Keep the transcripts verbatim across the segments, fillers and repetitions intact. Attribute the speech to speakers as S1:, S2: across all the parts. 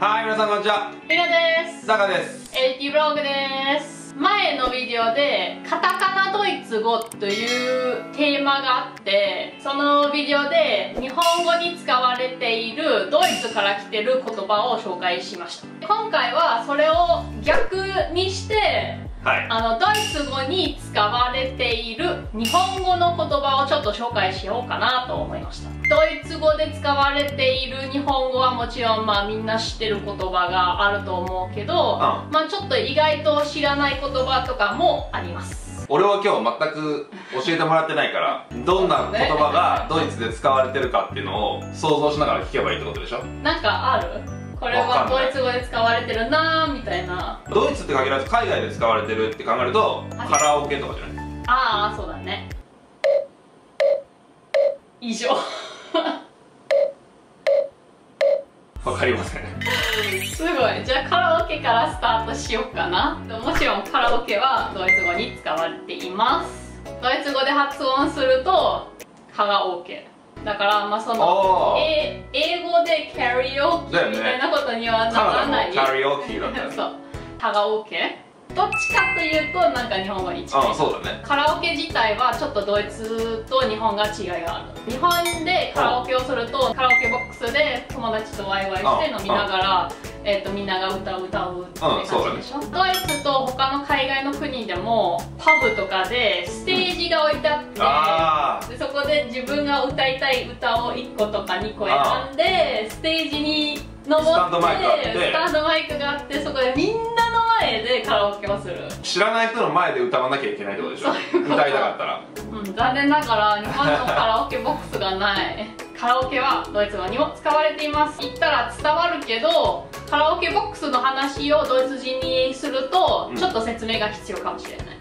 S1: はい、皆さんこんにちは。
S2: ひろです。
S1: ザカです。
S2: エイティブログです。前のビデオでカタカナドイツ語というテーマがあって、そのビデオで日本語に使われているドイツから来てる言葉を紹介しました。今回はそれを逆にして
S1: はい、
S2: あのドイツ語に使われている日本語の言葉をちょっと紹介しようかなと思いました。ドイツ語で使われている日本語はもちろんまあみんな知ってる言葉があると思うけど、うん、まあちょっと意外と知らない言葉とかもあります。
S1: 俺は今日全く教えてもらってないからどんな言葉がドイツで使われてるかっていうのを想像しながら聞けばいいってことでしょ。
S2: なんかある？これはドイツ語で使われてるなーみたいな。
S1: ドイツって限らず海外で使われてるって考えると、はい、カラオケとかじゃない？
S2: ああ、そうだね。以上
S1: わかりません
S2: すごい。じゃあカラオケからスタートしようかな。もちろんカラオケはドイツ語に使われています。ドイツ語で発音するとカラオケだから、まあそのえ英語でキャリオケみたいなことにはならない。
S1: キャリオケだった
S2: そう、カラオケどっちかというとなんか日本語に近い。
S1: ああ、そうだね。
S2: カラオケ自体はちょっとドイツと日本が違いがある。日本でカラオケをするとカラオケボックスで友達とワイワイして飲みながら、えーとみんなが歌う歌うって感じでしょ。ドイツと他の海外の国でもパブとかでステージが置いてあって、うん、でそこで自分が歌いたい歌をいっことかにこ選んでステージに登ってスタンドマイクがあってスタンドマイクがあってそこでみんなの前でカラオケをする。
S1: 知らない人の前で歌わなきゃいけないってことでしょ。歌いたかったら、
S2: うん、残念ながら日本のカラオケボックスがないカラオケはドイツ語にも使われています。言ったら伝わるけどカラオケボックスの話をドイツ人にするとちょっと説明が必要かもしれない、うん、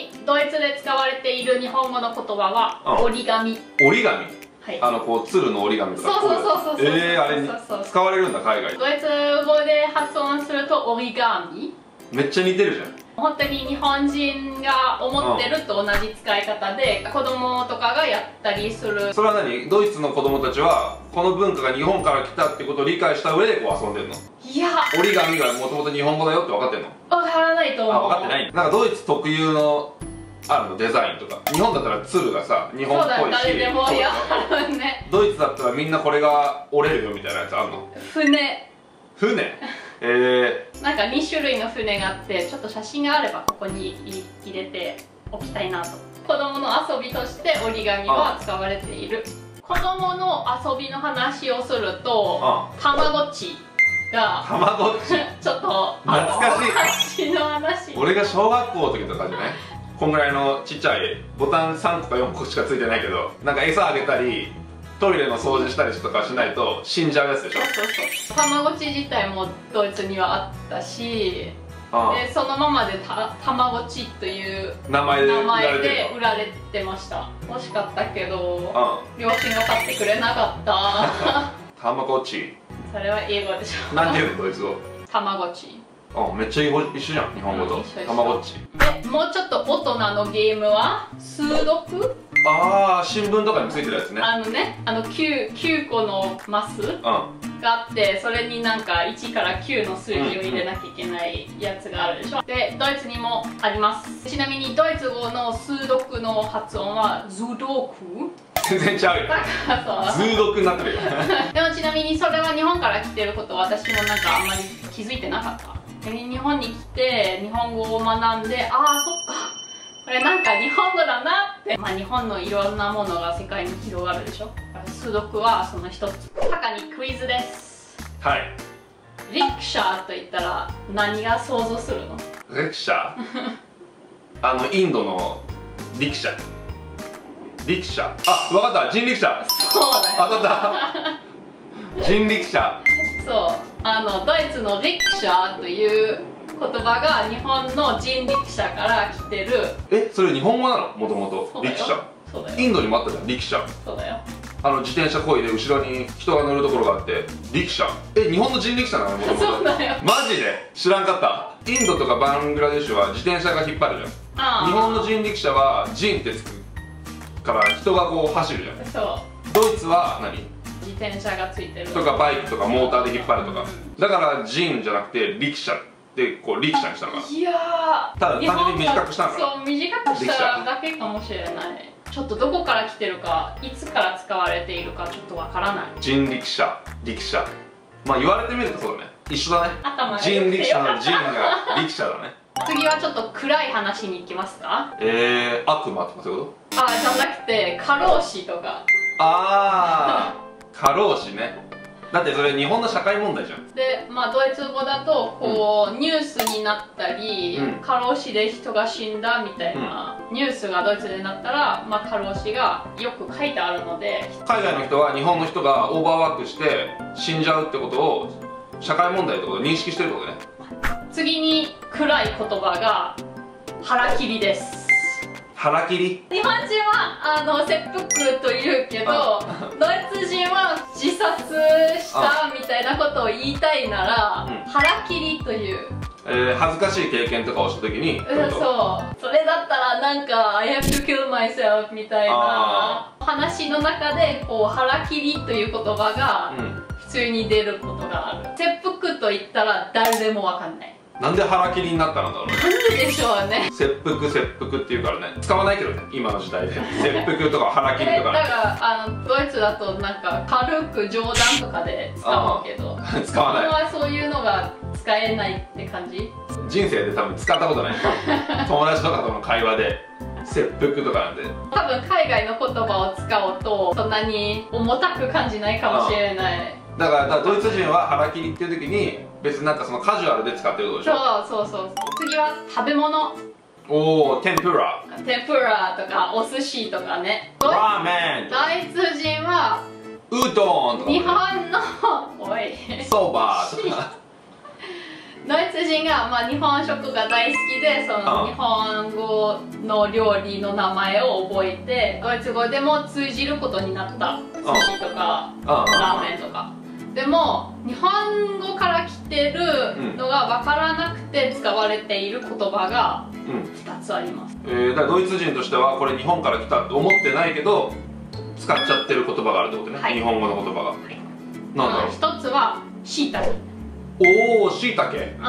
S2: 次ドイツで使われている日本語の言葉は折り紙。
S1: 折り紙、
S2: はい、
S1: あのこう鶴の折り紙とか。
S2: そうそうそうそう。
S1: ええー、あれに使われるんだ海外で。
S2: ドイツ語で発音すると折り紙。
S1: めっちゃ似てるじゃん。
S2: 本当に日本人が思ってると同じ使い方で、うん、子供とかがやったりする。
S1: それは何？ドイツの子供たちはこの文化が日本から来たってことを理解した上でこう遊んでるの？
S2: いや、
S1: 折り紙がもともと日本語だよって分かってんの？
S2: 分からないと思う。
S1: あ、分かってない。なんかドイツ特有のあるのデザインとか。日本だったら鶴がさ日本っぽいし、
S2: 誰でもやるね。
S1: ドイツだったらみんなこれが折れるよみたいなやつあるの？
S2: 船。
S1: 船えー、
S2: なんかに種類の船があって、ちょっと写真があればここに入れておきたいなと。子供の遊びとして折り紙は使われている。子供の遊びの話をするとたまごっちが
S1: たまごっち
S2: ちょっと
S1: 懐かしい
S2: 昔の話。
S1: 俺が小学校の時とかじゃない？こんぐらいのちっちゃいボタンさんこかよんこしかついてないけど、なんか餌あげたりトイレの掃除したりとかしないと死んじゃうやつでしょ。
S2: そうそうそう。たまごっち自体もドイツにはあったし、でそのままでたたまごっちという
S1: 名前で
S2: 売られてました。欲しかったけど両親が買ってくれなかった
S1: たまごっち、
S2: それは英語でしょ。
S1: なんていうのドイツ語？
S2: たまごっち。
S1: あ、めっちゃ一緒じゃん日本語と。たまごっち
S2: でもうちょっと大人のゲームは数読。
S1: ああ、新聞とかについてるやつね。
S2: あのね、あの 9, 9個のマスがあって、それになんかいちからきゅうの数字を入れなきゃいけないやつがあるでしょ。で、ドイツにもあります。ちなみにドイツ語の数読の発音はズドク。
S1: 全然ちゃうよ。ズ読になってるよ
S2: でもちなみにそれは日本から来てることを私もなんかあんまり気づいてなかった。日本に来て日本語を学んで、ああそっかこれなんか日本語だなって、まあ、日本のいろんなものが世界に広がるでしょ。数読はその一つ。タカにクイズです。
S1: はい。
S2: リクシャーと言ったら何が想像するの？
S1: リクシャーあのインドのリクシャー。リクシャー、あ、分かった、人力車。
S2: そうだよ。
S1: 当たった人力車。
S2: そう、あのドイツのリクシャーという言葉が日本の人力車から来てる。
S1: え、それ日本語なの？もともとリクシャ。
S2: そうだよ。
S1: インドにもあったじゃん、リクシャ。
S2: そうだよ。
S1: あの自転車こいで後ろに人が乗るところがあってリクシャ。え、日本の人力車なの？もともと。
S2: そうだよ。
S1: マジで知らんかった。インドとかバングラデシュは自転車が引っ張るじゃん。日本の人力車は人ってつくから人がこう走るじゃん。
S2: そう。
S1: ドイツは何？
S2: 自転車がついてる
S1: とかバイクとかモーターで引っ張るとか、だからジンじゃなくて力車でこう力車にしたのかな。
S2: いやー、
S1: ただ単純に短くしたのかな。
S2: そう短くしただけかもしれない。ちょっとどこから来てるか、いつから使われているかちょっとわからない。
S1: 人力車、力車、まあ言われてみるとそうだね、一緒だね。
S2: 頭が
S1: 人力車の人が力車だね。
S2: 次はちょっと暗い話に行きますか。
S1: えー、悪魔とかそういうこ
S2: あ、じゃなくて過労死とか。
S1: と？あー、過労死ね。だってそれ日本の社会問題じゃん。
S2: で、まあドイツ語だとこう、うん、ニュースになったり、うん、過労死で人が死んだみたいな、うん、ニュースがドイツでなったら、まあ、過労死がよく書いてあるので、
S1: 海外の人は日本の人がオーバーワークして死んじゃうってことを社会問題ってことを認識してるってことね。
S2: 次に暗い言葉が腹切りです。
S1: 腹切り、
S2: 日本人はあの切腹と言うけど、ドイツ人は自殺したみたいなことを言いたいなら、うん、腹切りという、
S1: えー、恥ずかしい経験とかをした時に、
S2: うん、そうそれだったらなんか I have to kill myself みたいな話の中でこう腹切りという言葉が普通に出ることがある。切腹と言ったら誰でもわかんない。
S1: なんで腹切りになったんだろうね。
S2: なんででしょうね。
S1: 切腹切腹っていうからね、使わないけどね、今の時代で切腹とか腹切りとか、ね、
S2: だからあのドイツだとなんか軽く冗談とかで使うけど、
S1: 使わない。
S2: 日本はそういうのが使えないって感じ。
S1: 人生で多分使ったことない友達とかとの会話で切腹とかなんで、
S2: 多分海外の言葉を使うとそんなに重たく感じないかもしれない。
S1: だから、だからドイツ人は腹切りっていう時に別になんかそのカジュアルで使ってるってことでしょ。
S2: そうそうそう。次は食べ物。
S1: おお、天ぷら、
S2: 天ぷらとかお寿司とかね。
S1: ラーメン、
S2: ドイツ人は
S1: うどんとか、
S2: 日本のおい
S1: そばとか
S2: ドイツ人が、まあ、日本食が大好きで、その日本語の料理の名前を覚えてドイツ語でも通じることになった。寿司とかラーメンとか。でも日本語から来てるのが分からなくて使われている言葉がふたつあります。
S1: うん、えー、だからドイツ人としてはこれ日本から来たと思ってないけど使っちゃってる言葉があるってことね、はい、日本語の言葉が、はい、なんだろう。
S2: ひとつはしいたけ。
S1: おお、しいたけ。
S2: うん、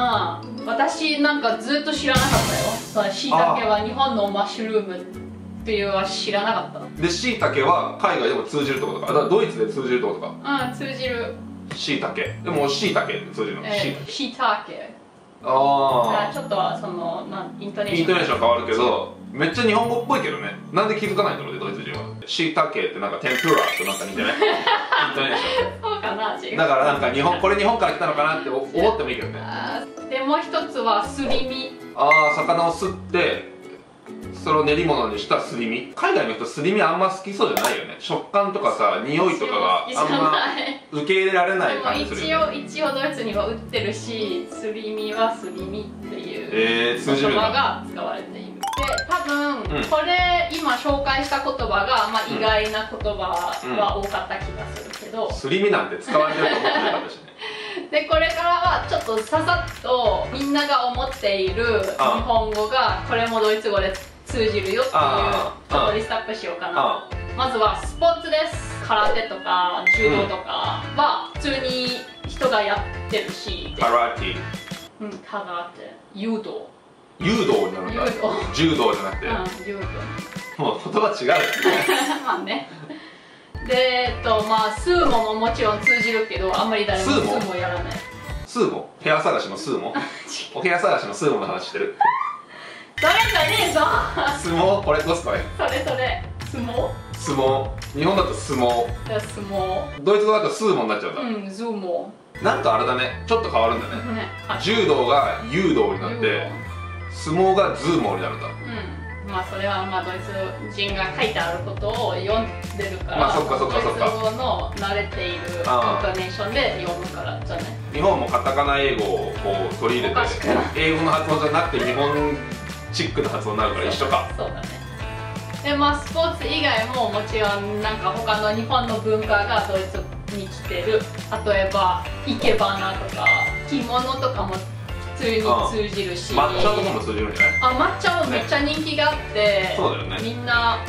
S2: 私なんかずっと知らなかったよ。しいたけは日本のマッシュルームっていうのは知らなかった。
S1: で、しいたけは海外でも通じるってことか。だからドイツで通じるってことか。
S2: うん、通じる。
S1: しいたけ。でもしいたけって通じるの。
S2: しいたけ。
S1: ああ。
S2: ちょっとそのなんイントネーション。
S1: イントネーション変わるけど、めっちゃ日本語っぽいけどね。なんで気づかないんだろうね、ドイツ人は。しいたけってなんか天ぷらとなんか似てないイントネーション。
S2: そうかな、違う。
S1: だからなんか日本、これ日本から来たのかなって思ってもいいけどね。
S2: で、もう一つはすり身。
S1: ああ、魚をすってそれを練り物にしたすり身。海外の人すり身あんま好きそうじゃないよね。食感とかさ、匂いとかがあんま受け入れられない感じするよね。
S2: 一応、一応ドイツには売ってるし、すり身はすり身っていう
S1: えー、通じる
S2: 言葉が使われている。で、多分、うん、これ今紹介した言葉が、まあ、意外な言葉は多かった気がするけど、
S1: すり身なんて使われてると思ってなかったしね。
S2: で、これからはちょっとささっとみんなが思っている日本語がこれもドイツ語で通じるよっていうちょっとリストアップしようかな。まずはスポーツです。空手とか柔道とかは普通に人がやってるし、
S1: 空手、
S2: うん、空手、柔道、
S1: 柔道になるんだ。柔道じゃなくて、
S2: うん、柔道。
S1: もう言葉違うよね。
S2: まあね。で、えっとまあスーモももちろん通じるけど、あんまり誰もスーモやらない。
S1: スーモ、部屋探しのスーモ。お部屋探しのスーモの話してる。
S2: それじゃねえぞ。
S1: 相撲、これどうすかね。
S2: それそれ、相撲。
S1: 相撲、日本だと相撲。
S2: 相撲。
S1: ドイツ語だとスーモになっちゃうんだ。
S2: うん、ズーモ。
S1: なんかあれだね、ちょっと変わるんだね。ね、柔道が柔道になって、相撲がズーモになるんだ。うん。
S2: まあそれはまあドイツ人が書いてあることを読んでるから、
S1: まあそっかそっかそっか。
S2: ドイツ語の慣れているイントネーションで読むからじゃね。
S1: 日本もカタカナ英語をこう取り入れて、英語の発音じゃなくて日本チックな発音になるから一緒か。
S2: そうだね。で、まあスポーツ以外ももちろんなんか他の日本の文化がドイツに来てる。例えば生け花とか着物とかも普通に通じるし、
S1: 抹茶とかも通じるんじゃない？
S2: あ、抹茶もめっちゃ人気があって、
S1: そうだよね。
S2: みんな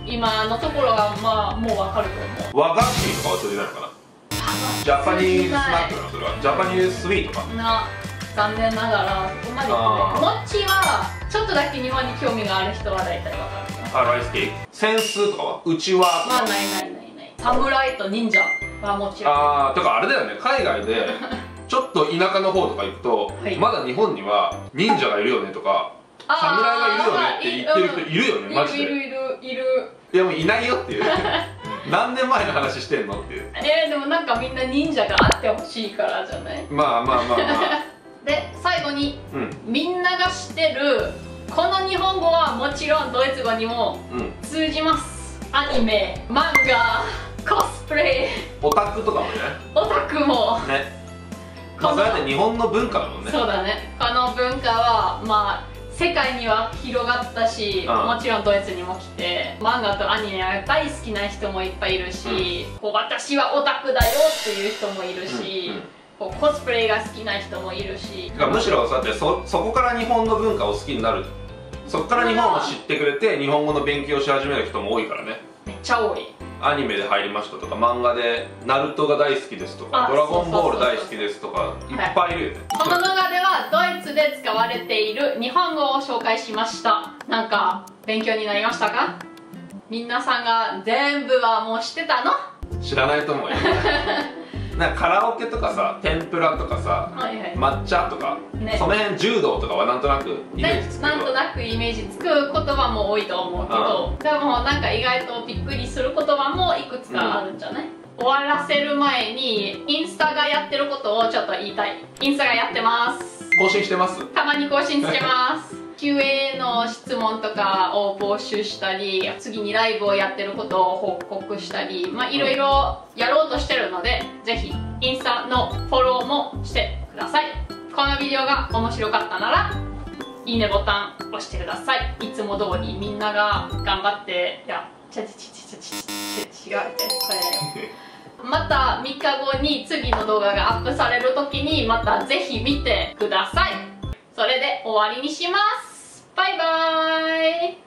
S2: 今のところはまあもうわかると思う。
S1: 和菓子とかは通じないのかな。ジャパニーズスナックなのそれは。ジャパニーズスイートか
S2: な。残念ながらそこまで行ってない。もっちはちょっとだけ日本に興味がある人は大体わかる。
S1: あ、ライスケーキ。センスとかはうちはとか。
S2: まあないないないない。侍と忍者はもちろん。
S1: ああ、だからあれだよね、海外でちょっと田舎の方とか行くと、はい、まだ日本には忍者がいるよねとか侍がいるよねって言ってる人いるよね、マジで。
S2: いるいるいる。
S1: いやもういないよっていう何年前の話してんのっていう。
S2: えー、でもなんかみんな忍者があってほしいからじゃない。
S1: まあまあまあまあ
S2: で最後に、うん、みんなが知ってるこの日本語はもちろんドイツ語にも通じます、うん、アニメ、漫画、コスプレ、
S1: オタクとかもね。
S2: オタクも
S1: ね。まあそれって日本の文化だもんね。
S2: そうだね。この文化はまあ世界には広がったし、うん、もちろんドイツにも来て漫画とアニメが大好きな人もいっぱいいるし、うん、こう私はオタクだよっていう人もいるし、うんうん、こうコスプレが好きな人もいるし、
S1: むしろそうやって そ, そこから日本の文化を好きになる、そこから日本を知ってくれて日本語の勉強し始める人も多いからね。
S2: めっちゃ多い。
S1: アニメで入りましたとか、漫画でナルトが大好きですとか、ドラゴンボール大好きですとかいっぱいいるよね。
S2: この動画ではドイツで使われている日本語を紹介しました。なんか勉強になりましたか？皆さんが全部はもう知ってたの？
S1: 知らないと思うよなんかカラオケとかさ、天ぷらとかさ、はいはい、抹茶とか、ね、その辺柔道とかはなんとなくイメージつくけど、
S2: なんとなくイメージつく言葉も多いと思うけど、でもなんか意外とびっくりする言葉もいくつかあるんじゃない？うん、終わらせる前にインスタがやってることをちょっと言いたい。インスタがやってます。
S1: 更新してます？た
S2: まに更新してますキューエー の質問とかを募集したり、次にライブをやってることを報告したり、まあいろいろやろうとしてるので、ぜひインスタのフォローもしてください。このビデオが面白かったならいいねボタン押してください。いつも通りみんなが頑張って、いやちゃちゃちゃちゃちゃ違うってこれまたみっかごに次の動画がアップされる時にまたぜひ見てください。それで終わりにします。バイバーイ。